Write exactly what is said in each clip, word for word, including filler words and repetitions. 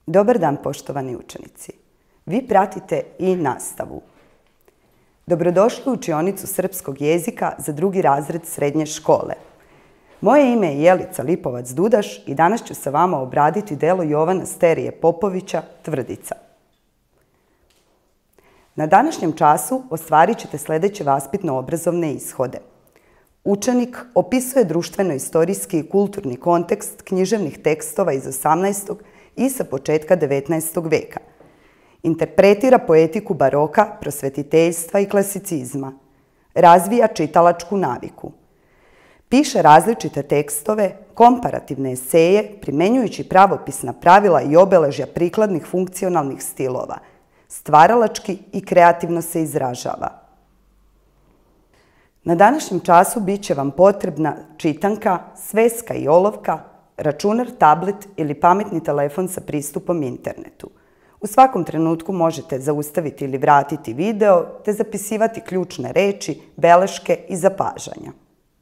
Dobar dan, poštovani učenici. Vi pratite i nastavu. Dobrodošli u učionicu srpskog jezika za drugi razred srednje škole. Moje ime je Jelica Lipovac-Dudaš i danas ću sa vama obraditi delo Jovana Sterije Popovića Tvrdica. Na današnjem času ostvarit ćete sljedeće vaspitno-obrazovne ishode. Učenik opisuje društveno-istorijski i kulturni kontekst književnih tekstova iz osamnaestog i sa početka devetnaestog veka. Interpretira poetiku baroka, prosvetiteljstva i klasicizma. Razvija čitalačku naviku. Piše različite tekstove, komparativne eseje, primenjujući pravopisna pravila i obeležja prikladnih funkcionalnih stilova. Stvaralački i kreativno se izražava. Na današnjem času bit će vam potrebna čitanka, sveska i olovka, računar, tablet ili pametni telefon sa pristupom internetu. U svakom trenutku možete zaustaviti ili vratiti video te zapisivati ključne reči, beleške i zapažanja.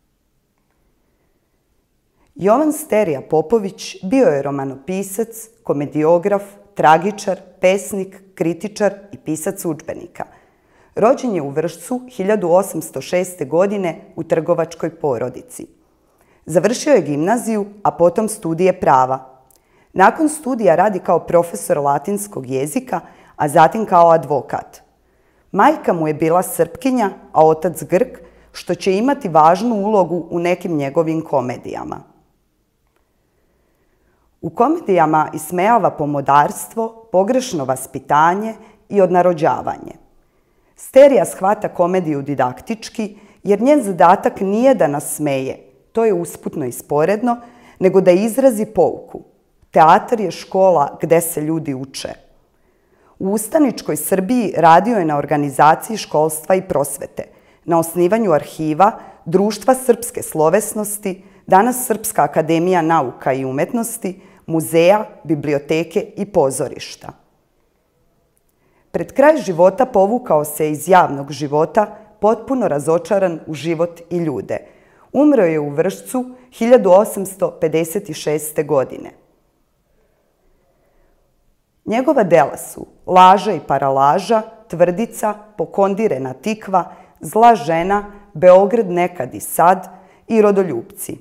Jovan Sterija Popović bio je romanopisac, komediograf, tragičar, pesnik, kritičar i pisac udžbenika. Rođen je u Vršcu hiljadu osamsto šeste. godine u trgovačkoj porodici. Završio je gimnaziju, a potom studije prava. Nakon studija radi kao profesor latinskog jezika, a zatim kao advokat. Majka mu je bila Srpkinja, a otac Grk, što će imati važnu ulogu u nekim njegovim komedijama. U komedijama ismejava pomodarstvo, pogrešno vaspitanje i odnarođavanje. Sterija shvata komediju didaktički, jer njen zadatak nije da nas smeje, to je usputno i sporedno, nego da izrazi pouku. Teatar je škola gde se ljudi uče. U ustaničkoj Srbiji radio je na organizaciji školstva i prosvete, na osnivanju arhiva, Društva srpske slovesnosti, danas Srpska akademija nauka i umetnosti, muzeja, biblioteke i pozorišta. Pred kraj života povukao se iz javnog života, potpuno razočaran u život i ljude. Umro je u Vršcu hiljadu osamsto pedeset šeste. godine. Njegova dela su Laža i paralaža, Tvrdica, Pokondirena tikva, Zla žena, Beograd nekad i sad i Rodoljupci.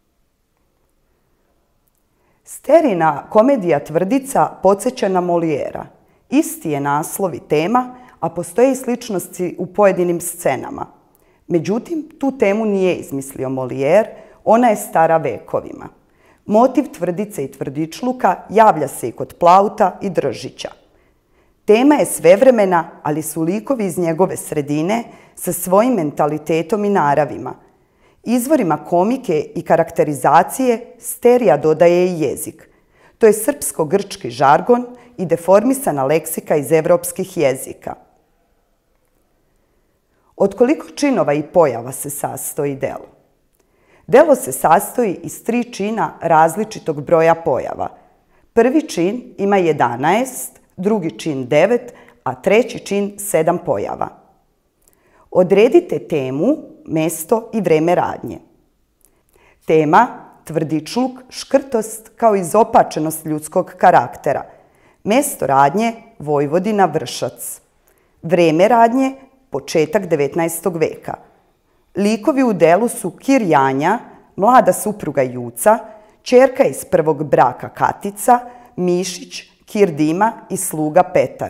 Sterijina komedija Tvrdica podsjeća na Molijera. Isti je naslov i tema, a postoje i sličnosti u pojedinim scenama. Međutim, tu temu nije izmislio Molijer, ona je stara vekovima. Motiv Tvrdice i tvrdičluka javlja se i kod Plauta i Držića. Tema je svevremena, ali su likovi iz njegove sredine sa svojim mentalitetom i naravima. Izvorima komike i karakterizacije Sterija dodaje i jezik. To je srpsko-grčki žargon i deformisana leksika iz evropskih jezika. Od koliko činova i pojava se sastoji delo? Delo se sastoji iz tri čina različitog broja pojava. Prvi čin ima jedanaest, drugi čin devet, a treći čin sedam pojava. Odredite temu, mesto i vreme radnje. Tema, tvrdičluk, škrtost kao izopačenost ljudskog karaktera. Mesto radnje, Vojvodina, Vršac. Vreme radnje, početak devetnaestog veka. Likovi u delu su Kir Janja, mlada supruga Juca, ćerka iz prvog braka Katica, Mišić, Kir Dima i sluga Petar.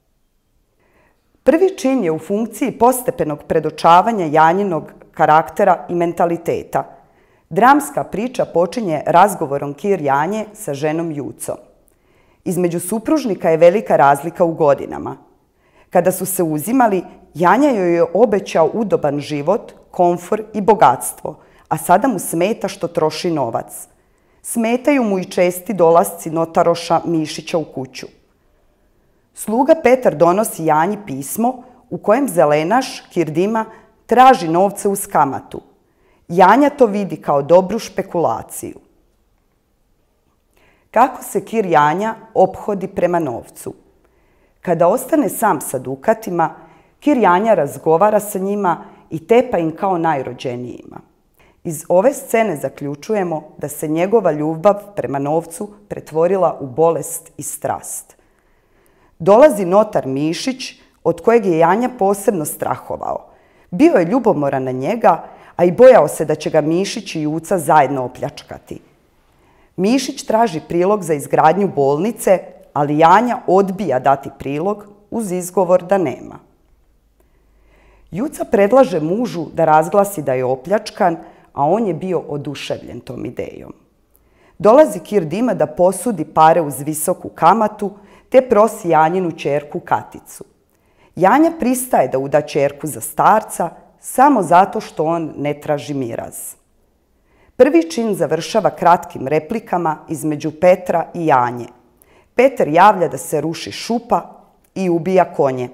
Prvi čin je u funkciji postepenog predočavanja Janjinog karaktera i mentaliteta. Dramska priča počinje razgovorom Kir Janje sa ženom Jucom. Između supružnika je velika razlika u godinama. Kada su se uzimali, Janja joj je obećao udoban život, komfor i bogatstvo, a sada mu smeta što troši novac. Smetaju mu i česti dolasci notaroša Mišića u kuću. Sluga Petar donosi Janji pismo u kojem zelenaš, Kir Dima, traži novce uz kamatu. Janja to vidi kao dobru špekulaciju. Kako se Kir Janja ophodi prema novcu? Kada ostane sam sa dukatima, Kir Janja razgovara sa njima i tepa im kao najrođenijima. Iz ove scene zaključujemo da se njegova ljubav prema novcu pretvorila u bolest i strast. Dolazi notar Mišić, od kojeg je Janja posebno strahovao. Bio je ljubomoran na njega, a i bojao se da će ga Mišić i Juca zajedno opljačkati. Mišić traži prilog za izgradnju bolnice, ali Janja odbija dati prilog uz izgovor da nema. Juca predlaže mužu da razglasi da je opljačkan, a on je bio oduševljen tom idejom. Dolazi Kir Dima da posudi pare uz visoku kamatu, te prosi Janjinu ćerku Katicu. Janja pristaje da uda ćerku za starca, samo zato što on ne traži miraz. Prvi čin završava kratkim replikama između Petra i Janje. Petar javlja da se ruši šupa i ubija konje.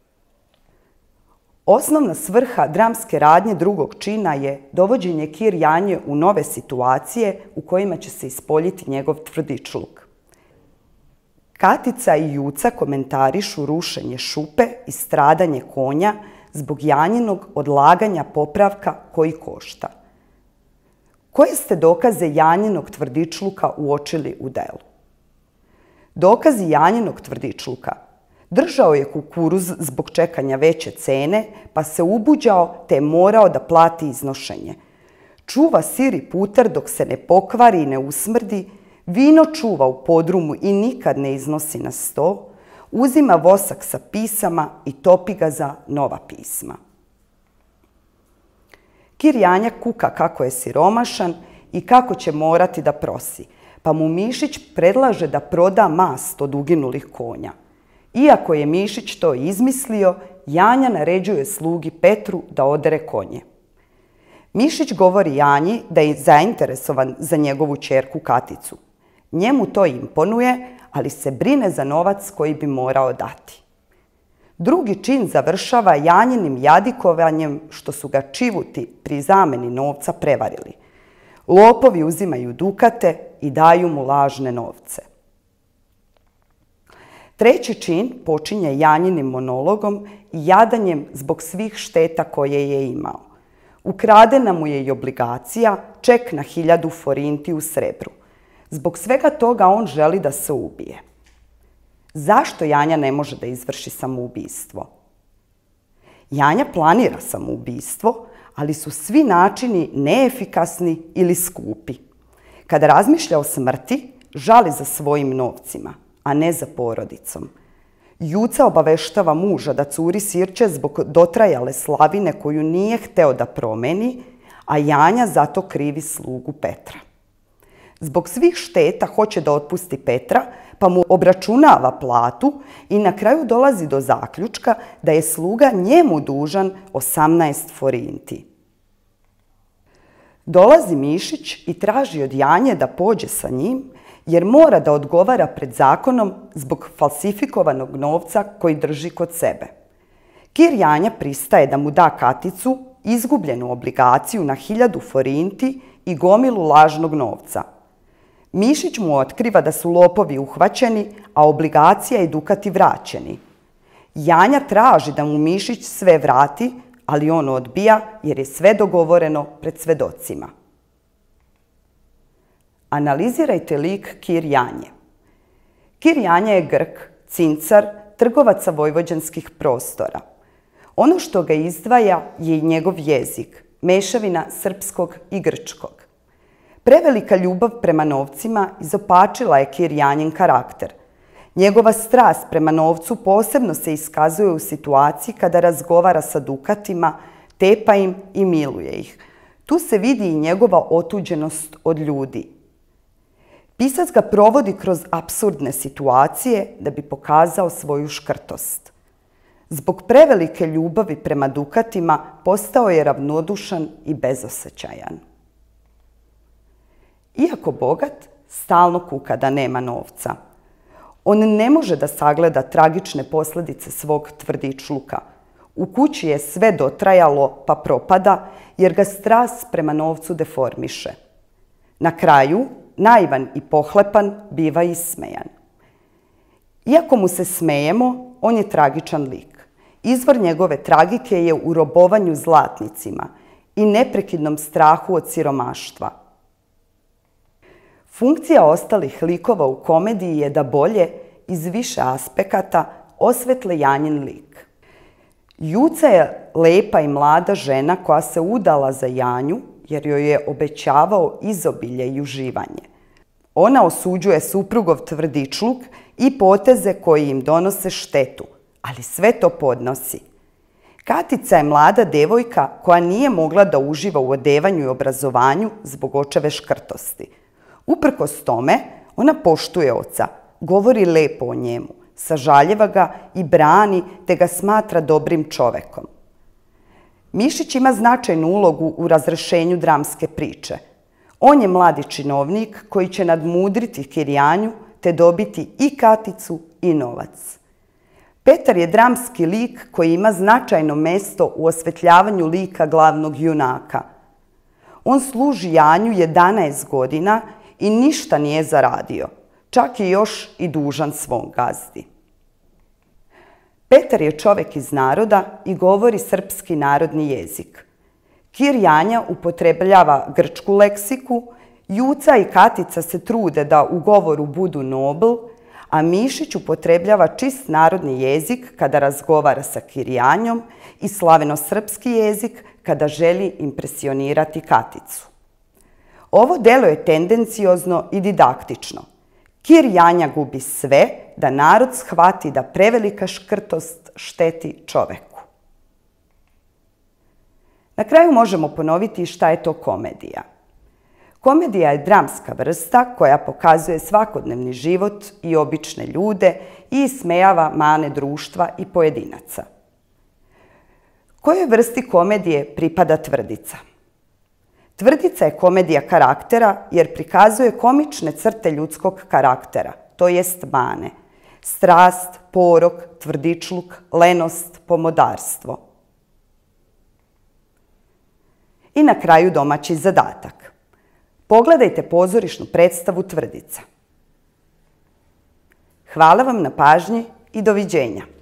Osnovna svrha dramske radnje drugog čina je dovođenje Kir Janje u nove situacije u kojima će se ispoljiti njegov tvrdičluk. Katica i Juca komentarišu rušenje šupe i stradanje konja zbog Janjinog odlaganja popravka koji košta. Koje ste dokaze Janjinog tvrdičluka uočili u delu? Dokazi Janjinog tvrdičluka. Držao je kukuruz zbog čekanja veće cene, pa se ubuđao te je morao da plati iznošenje. Čuva sir i putar dok se ne pokvari i ne usmrdi, vino čuva u podrumu i nikad ne iznosi na sto, uzima vosak sa pisama i topi ga za nova pisma. Kir Janja kuka kako je siromašan i kako će morati da prosi, pa mu Mišić predlaže da proda mast od uginulih konja. Iako je Mišić to izmislio, Janja naređuje slugi Petru da odere konje. Mišić govori Janji da je zainteresovan za njegovu ćerku Katicu. Njemu to imponuje, ali se brine za novac koji bi morao dati. Drugi čin završava Janjinim jadikovanjem što su ga čivuti pri zameni novca prevarili. Lopovi uzimaju dukate i daju mu lažne novce. Treći čin počinje Janjinim monologom i jadanjem zbog svih šteta koje je imao. Ukradena mu je i obligacija, ček na hiljadu forinti u srebru. Zbog svega toga on želi da se ubije. Zašto Janja ne može da izvrši samoubistvo? Janja planira samoubistvo, ali su svi načini neefikasni ili skupi. Kada razmišlja o smrti, žali za svojim novcima, a ne za porodicom. Juca obaveštava muža da curi sirće zbog dotrajale slavine koju nije hteo da promeni, a Janja zato krivi slugu Petra. Zbog svih šteta hoće da otpusti Petra, pa mu obračunava platu i na kraju dolazi do zaključka da je sluga njemu dužan osamnaest forinti. Dolazi Mišić i traži od Janje da pođe sa njim, jer mora da odgovara pred zakonom zbog falsifikovanog novca koji drži kod sebe. Kir Janja pristaje da mu da Katicu, izgubljenu obligaciju na hiljadu forinti i gomilu lažnog novca. Mišić mu otkriva da su lopovi uhvaćeni, a obligacija i dukati vraćeni. Janja traži da mu Mišić sve vrati, ali on odbija jer je sve dogovoreno pred svedocima. Analizirajte lik Kir Janje. Kir Janja je Grk, cincar, trgovac sa vojvođanskih prostora. Ono što ga izdvaja je i njegov jezik, mešavina srpskog i grčkog. Prevelika ljubav prema novcima izopačila je Kir Janjin karakter. Njegova strast prema novcu posebno se iskazuje u situaciji kada razgovara sa dukatima, tepa im i miluje ih. Tu se vidi i njegova otuđenost od ljudi. Pisac ga provodi kroz apsurdne situacije da bi pokazao svoju škrtost. Zbog prevelike ljubavi prema dukatima postao je ravnodušan i bezosećajan. Iako bogat, stalno kuka da nema novca. On ne može da sagleda tragične posljedice svog tvrdičluka. U kući je sve dotrajalo pa propada jer ga strast prema novcu deformiše. Na kraju, naivan i pohlepan biva ismejan. Iako mu se smejemo, on je tragičan lik. Izvor njegove tragike je u robovanju zlatnicima i neprekidnom strahu od siromaštva. Funkcija ostalih likova u komediji je da bolje, iz više aspekata, osvetle Janjin lik. Juca je lepa i mlada žena koja se udala za Janju jer joj je obećavao izobilje i uživanje. Ona osuđuje suprugov tvrdičluk i poteze koji im donose štetu, ali sve to podnosi. Katica je mlada devojka koja nije mogla da uživa u odevanju i obrazovanju zbog očeve škrtosti. Uprkos tome, ona poštuje oca, govori lepo o njemu, sažaljeva ga i brani te ga smatra dobrim čovekom. Mišić ima značajnu ulogu u razrešenju dramske priče. On je mladi činovnik koji će nadmudriti Kirjanju te dobiti i Katicu i novac. Petar je dramski lik koji ima značajno mesto u osvetljavanju lika glavnog junaka. On služi Janju jedanaest godina i ništa nije zaradio, čak je još i dužan svom gazdi. Petar je čovek iz naroda i govori srpski narodni jezik. Kir Janja upotrebljava grčku leksiku, Juca i Katica se trude da u govoru budu nobl, a Mišić upotrebljava čist narodni jezik kada razgovara sa Kirjanjom i slaveno-srpski jezik kada želi impresionirati Katicu. Ovo delo je tendenciozno i didaktično. Kir Janja gubi sve da narod shvati da prevelika škrtost šteti čoveku. Na kraju možemo ponoviti šta je to komedija. Komedija je dramska vrsta koja pokazuje svakodnevni život i obične ljude i ismejava mane društva i pojedinaca. Kojoj vrsti komedije pripada Tvrdica? Tvrdica je komedija karaktera jer prikazuje komične crte ljudskog karaktera, to jest mane. Strast, porok, tvrdičluk, lenost, pomodarstvo. I na kraju domaći zadatak. Pogledajte pozorišnu predstavu Tvrdica. Hvala vam na pažnji i doviđenja.